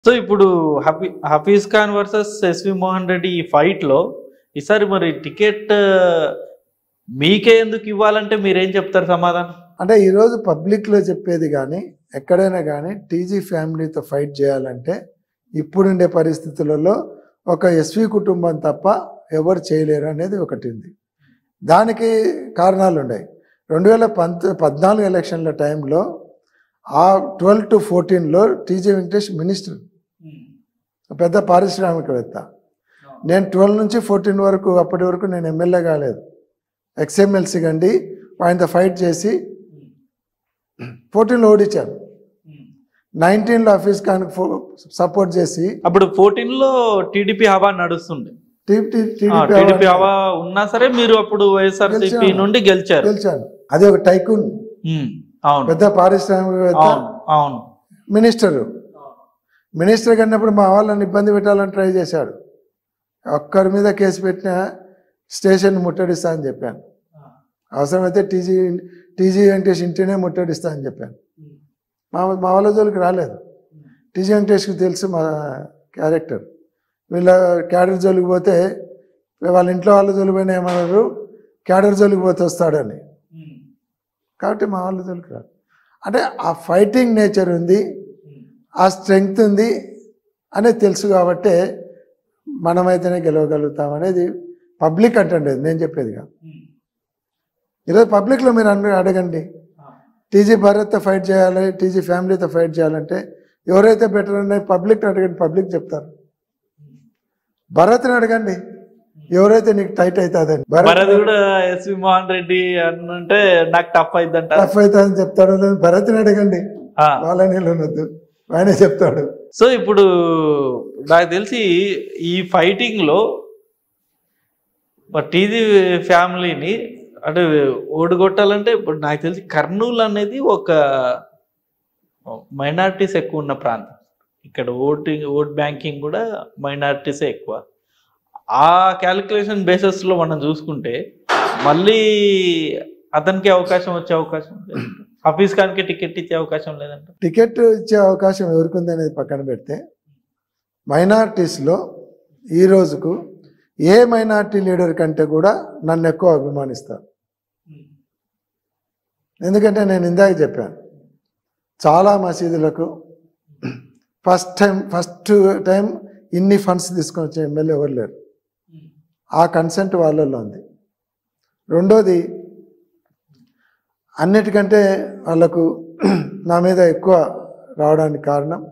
So ఇప్పుడు Hafeez Khan versus SV Mohan Reddy ఈ fight లో ఈసారి మరి టికెట్ మీకే ఎందుకు ఇవ్వాలంటే మీరేం చెప్తారు సమాధానం? అంటే ఈరోజు పబ్లిక్లో చెప్పేది కానీ ఎక్కడైనా కానీ టీజీ ఫ్యామిలీతో ఫైట్ చేయాలంటే ఇప్పుడుండే పరిస్థితులలో ఒక ఎస్వి కుటుంబం తప్ప ఎవరు చేయలేరు అనేది ఒకటి ఉంది. దానికి కారణాలు ఉన్నాయి. 2014 ఎలక్షన్ల టైంలో ఆ 12 to 14లో టీజీ వెంకటేష్ మినిస్టర్, పెద్ద పారిశ్రామికవేత్త. నేను 12 నుంచి 14 వరకు, అప్పటి వరకు నేను ఎమ్మెల్యే కాలేదు, ఎక్స్ఎమ్మెల్సీ కండి. ఆయనతో ఫైట్ చేసి 14లో ఓడించాను. 19లో హఫీజ్ ఖాన్ సపోర్ట్ చేసి, అప్పుడు 14లో టీడీపీ హవా నడుస్తుంది. టీడీపీ హవా ఉన్నా సరే మీరు అప్పుడు వైఎస్ఆర్సీపీ నుండి గెలిచాను. అది ఒక టైకూన్, పెద్ద పారిశ్రామికవేత్త, మినిస్టర్ కన్నప్పుడు మా వాళ్ళని ఇబ్బంది పెట్టాలని ట్రై చేశాడు. ఒక్కరి మీద కేసు పెట్టిన స్టేషన్ ముట్టడిస్తా అని చెప్పాను. అవసరమైతే టీజీ వెంకటేష్ ఇంటినే ముట్టడిస్తా అని చెప్పాను. మా వాళ్ళ జోలికి రాలేదు. టీజీ వెంకటేష్కి తెలుసు మా క్యారెక్టర్. వీళ్ళ క్యాడర్ జోలికి పోతే, వాళ్ళ ఇంట్లో వాళ్ళ జోలికి పోయినా ఏమన్నారు, క్యాడర్ జోలికి పోతే వస్తాడని. కాబట్టి మా వాళ్ళ జోలికి రాదు. అంటే ఆ ఫైటింగ్ నేచర్ ఉంది, ఆ స్ట్రెంగ్త్ ఉంది అనేది తెలుసు. కాబట్టి మనమైతేనే గెలవగలుగుతాం అనేది పబ్లిక్ అంటండి, నేను చెప్పేది కాదు. ఈరోజు పబ్లిక్లో మీరు అడగండి, టీజీ భారత్తో ఫైట్ చేయాలి, టీజీ ఫ్యామిలీతో ఫైట్ చేయాలంటే ఎవరైతే బెటర్ అనేది పబ్లిక్ అడగండి, పబ్లిక్ చెప్తారు. భరత్ని అడగండి, ఎవరైతే నీకు టైట్ అవుతుందని. భరత్ కూడా ఎస్వి మోహన్ రెడ్డి అంటే నాకు టఫ్ అవుతుందని చెప్తాడు. భరత్ని అడగండి, వాళ్ళని వద్దు, ఆయనే చెప్తాడు. సో ఇప్పుడు నాకు తెలిసి ఈ ఫైటింగ్ లో టీజీ ఫ్యామిలీని అంటే ఓడిగొట్టాలంటే ఇప్పుడు నాకు తెలిసి కర్నూలు అనేది ఒక మైనారిటీస్ ఎక్కువ ఉన్న ప్రాంతం. ఇక్కడ ఓట్ బ్యాంకింగ్ కూడా మైనారిటీసే ఎక్కువ. ఆ క్యాలిక్యులేషన్ బేసిస్లో మనం చూసుకుంటే మళ్ళీ అతనికి అవకాశం వచ్చే అవకాశం లేదు. హఫీజ్ ఖాన్కి టికెట్ ఇచ్చే అవకాశం లేదంట. టికెట్ ఇచ్చే అవకాశం ఎవరికి ఉంది అనేది పక్కన పెడితే, మైనారిటీస్లో ఈ రోజుకు ఏ మైనారిటీ లీడర్ కంటే కూడా నన్ను ఎక్కువ అభిమానిస్తారు. ఎందుకంటే నేను ఇందాక చెప్పాను, చాలా మసీదులకు ఫస్ట్ టైం ఇన్ని ఫండ్స్ తీసుకొని వచ్చే ఎమ్మెల్యే ఎవరు లేరు. ఆ కన్సెంట్ వాళ్ళల్లో ఉంది. రెండోది, అన్నిటికంటే వాళ్ళకు నా మీద ఎక్కువ రావడానికి కారణం,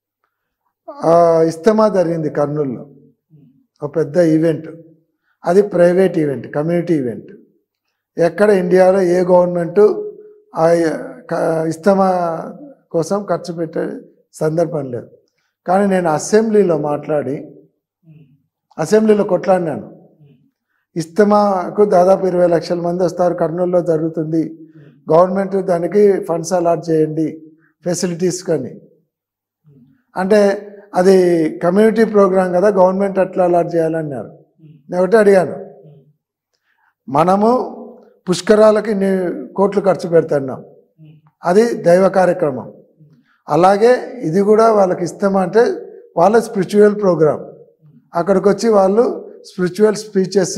ఇస్తమా జరిగింది కర్నూలులో, ఒక పెద్ద ఈవెంట్. అది ప్రైవేట్ ఈవెంట్, కమ్యూనిటీ ఈవెంట్. ఎక్కడ ఇండియాలో ఏ గవర్నమెంటు ఆ ఇస్తమా కోసం ఖర్చు పెట్టే సందర్భం లేదు. కానీ నేను అసెంబ్లీలో మాట్లాడి, అసెంబ్లీలో కొట్లాడినాను. ఇస్తమాకు దాదాపు 20 లక్షల మంది వస్తారు, కర్నూలులో జరుగుతుంది, గవర్నమెంట్ దానికి ఫండ్స్ అలాట్ చేయండి ఫెసిలిటీస్ కానీ. అంటే అది కమ్యూనిటీ ప్రోగ్రాం కదా, గవర్నమెంట్ అట్లా అలాట్ చేయాలన్నారు. నేను ఒకటి అడిగాను, మనము పుష్కరాలకి కోట్లు ఖర్చు పెడుతున్నాం, అది దైవ కార్యక్రమం. అలాగే ఇది కూడా వాళ్ళకి ఇస్తామా అంటే వాళ్ళ స్పిరిచువల్ ప్రోగ్రామ్. అక్కడికి వచ్చి వాళ్ళు స్పిరిచువల్ స్పీచెస్,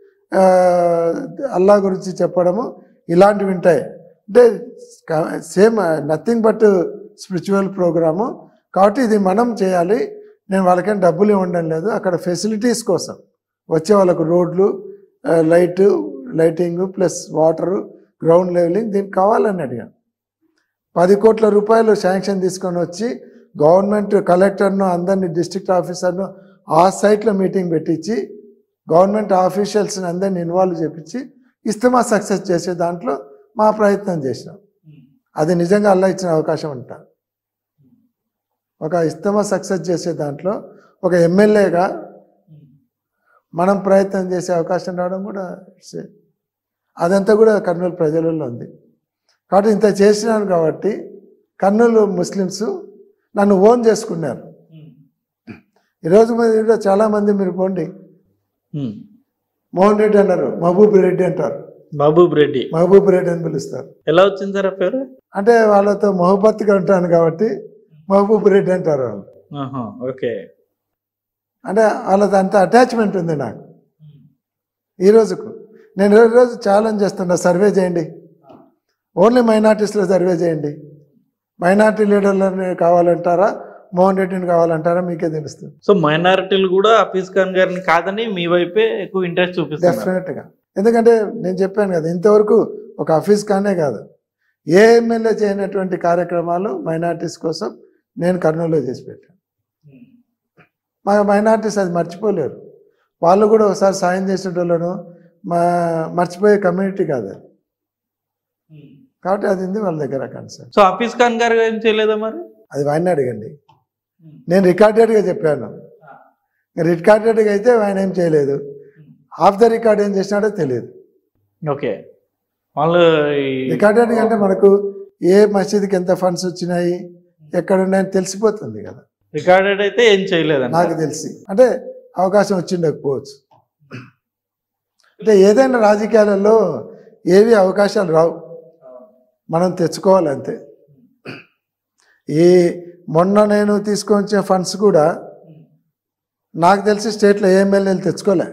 అల్లా గురించి చెప్పడము, ఇలాంటివి ఉంటాయి. అంటే same nothing but spiritual program. కాబట్టి ఇది మనం చేయాలి. నేను వాళ్ళకేం డబ్బులు ఇవ్వడం లేదు, అక్కడ ఫెసిలిటీస్ కోసం వచ్చే వాళ్ళకు రోడ్లు, lighting plus water, ground levelling, దీనికి కావాలని అడిగాను. 10 కోట్ల రూపాయలు శాంక్షన్ తీసుకొని వచ్చి గవర్నమెంట్ కలెక్టర్ను, అందరినీ, డిస్ట్రిక్ట్ ఆఫీసర్ను ఆ సైట్లో మీటింగ్ పెట్టించి గవర్నమెంట్ ఆఫీషియల్స్ని అందరినీ ఇన్వాల్వ్ చేపించి ఇస్తమా సక్సెస్ చేసే దాంట్లో మా ప్రయత్నం చేసినాం. అది నిజంగా అల్లా ఇచ్చిన అవకాశం అంటారు. ఒక ఇస్తమా సక్సెస్ చేసే దాంట్లో ఒక ఎమ్మెల్యేగా మనం ప్రయత్నం చేసే అవకాశం రావడం కూడా అదంతా కూడా కర్నూలు ప్రజలలో ఉంది. కాబట్టి ఇంత చేసినాను కాబట్టి కర్నూలు ముస్లిమ్స్ నన్ను ఓన్ చేసుకున్నారు. ఈరోజు మీద చాలామంది మీరు పోండి, మోహన్ రెడ్డి అన్నారు, మహబూబ్ రెడ్డి అంటారు. మహబూబ్ రెడ్డి అని పిలుస్తారు. ఎలా వచ్చింది సార్ పేరు? అంటే వాళ్ళతో మొహబత్తుగా ఉంటాను కాబట్టి మహబూబ్ రెడ్డి అంటారు వాళ్ళు. ఓకే. అంటే వాళ్ళది అంత అటాచ్మెంట్ ఉంది నాకు ఈ రోజుకు. నేను రోజు ఛాలెంజ్ చేస్తున్నా, సర్వే చేయండి, ఓన్లీ మైనార్టీస్లో సర్వే చేయండి. మైనార్టీ లీడర్లని కావాలంటారా, మోహన్ రెడ్డిని కావాలంటారా, మీకే తెలుస్తుంది. సో మైనారిటీలు కూడా హఫీజ్ ఖాన్ గారిని కాదని మీ వైపే ఎక్కువ ఇంట్రెస్ట్ చూపిస్తారు. డెఫినెట్గా. ఎందుకంటే నేను చెప్పాను కదా, ఇంతవరకు ఒక హఫీజ్ ఖానే కాదు, ఏ ఎమ్మెల్యే చేయనటువంటి కార్యక్రమాలు మైనార్టీస్ కోసం నేను కర్నూలులో చేసి పెట్టాను. మా మైనార్టీస్ అది మర్చిపోలేరు. వాళ్ళు కూడా ఒకసారి సాయం చేసేటోళ్ళను మర్చిపోయే కమ్యూనిటీ కాదు అది. కాబట్టి అది ఉంది వాళ్ళ దగ్గర కన్సర్న్. సో హఫీజ్ ఖాన్ గారు ఏం చేయలేదా మరి? అది ఆయన అడగండి. నేను రికార్డెడ్గా చెప్పాను. రికార్డెడ్గా అయితే ఆయన ఏం చేయలేదు, ఆఫ్ ద రికార్డ్ ఏం చేసినాడో తెలియదు. ఓకే. వాళ్ళు రికార్డెడ్గా అంటే మనకు ఏ మసీదుకి ఎంత ఫండ్స్ వచ్చినాయి, ఎక్కడ ఉన్నాయని తెలిసిపోతుంది కదా. రికార్డెడ్ అయితే ఏం చేయలేదు నాకు తెలిసి. అంటే అవకాశం వచ్చిండకపోవచ్చు. అంటే ఏదైనా రాజకీయాలలో ఏవి అవకాశాలు రావు, మనం తెచ్చుకోవాలంతే. ఈ మొన్న నేను తీసుకొని వచ్చిన ఫండ్స్ కూడా నాకు తెలిసి స్టేట్లో ఏ ఎమ్మెల్యేలు తెచ్చుకోలే.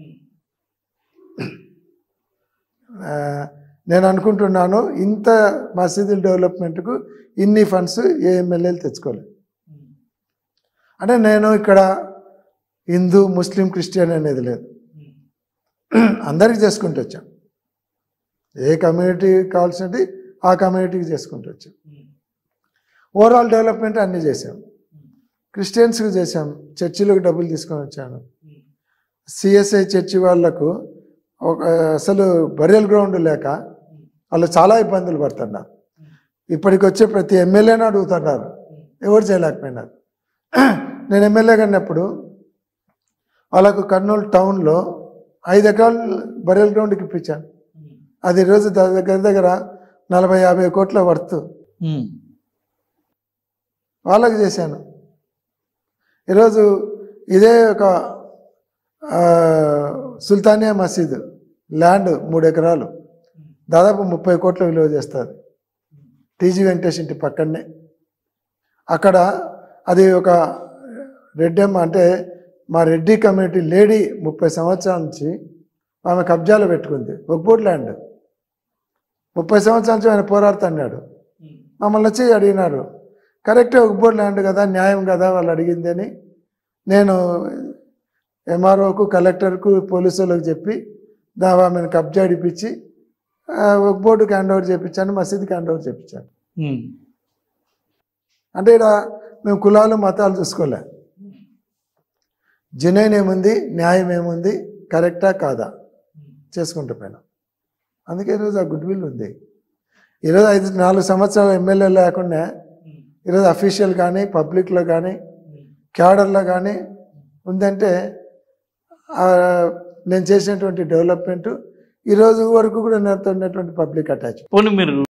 నేను అనుకుంటున్నాను ఇంత మసీదుల డెవలప్మెంట్కు ఇన్ని ఫండ్స్ ఏ ఎమ్మెల్యేలు తెచ్చుకోలే. అంటే నేను ఇక్కడ హిందూ, ముస్లిం, క్రిస్టియన్ అనేది లేదు, అందరికి చేసుకుంటూ వచ్చాం. ఏ కమ్యూనిటీ కావాల్సినది ఆ కమ్యూనిటీకి చేసుకుంటూ వచ్చాం. ఓవరాల్ డెవలప్మెంట్ అన్నీ చేసాం. క్రిస్టియన్స్కి చేసాం, చర్చిలకు డబ్బులు తీసుకొని వచ్చాను. సిఎస్ఐ చర్చి వాళ్లకు అసలు బరియల్ గ్రౌండ్ లేక వాళ్ళు చాలా ఇబ్బందులు పడుతున్నారు. ఇప్పటికి వచ్చే ప్రతి ఎమ్మెల్యేని అడుగుతున్నారు, ఎవరు చేయలేకపోయినారు. నేను ఎమ్మెల్యేగా ఉన్నప్పుడు వాళ్ళకు కర్నూలు టౌన్లో 5 ఎకరాలు బరియల్ గ్రౌండ్కి ఇప్పించాను. అది ఈరోజు దగ్గర దగ్గర 40-50 కోట్ల వర్త్ వాళ్ళకి చేశాను. ఈరోజు ఇదే ఒక సుల్తానియా మసీదు ల్యాండ్ 3 ఎకరాలు దాదాపు 30 కోట్ల విలువ చేస్తుంది. టీజీ వెంకటేష్ ఇంటి పక్కనే. అక్కడ అది ఒక రెడ్డమ్మ, అంటే మా రెడ్డి కమ్యూనిటీ లేడీ 30 సంవత్సరాల నుంచి ఆమె కబ్జాలో పెట్టుకుంది. ఒక్బోర్డ్ ల్యాండ్ 30 సంవత్సరాల నుంచి ఆయన పోరాడుతున్నాడు. మమ్మల్ని వచ్చి అడిగినారు, కరెక్టే ఒక్బోర్డ్ ల్యాండ్ కదా, న్యాయం కదా వాళ్ళు అడిగింది అని. నేను ఎంఆర్ఓకు, కలెక్టర్కు, పోలీసులకు చెప్పి ఆమెను కబ్జా ఇప్పించి ఒక్బోర్డుకి హ్యాండ్ ఓవర్ చేయించాను, మసీదుకి హ్యాండ్ ఓవర్ చేయించాను. అంటే ఇక్కడ మేము కులాలు మతాలు చూసుకోలే, జెన్యూన్ ఏముంది, న్యాయం ఏముంది, కరెక్టా కాదా చేసుకుంటూ పోయినాం. అందుకే ఈరోజు ఆ గుడ్ విల్ ఉంది. ఈరోజు 4 సంవత్సరాల ఎమ్మెల్యే లేకుండా ఈరోజు అఫీషియల్ కానీ, పబ్లిక్లో కానీ, క్యాడర్లో కానీ ఉందంటే నేను చేసినటువంటి డెవలప్మెంటు ఈరోజు వరకు కూడా నాతో ఉన్నటువంటి పబ్లిక్ అటాచ్మెంట్. మీరు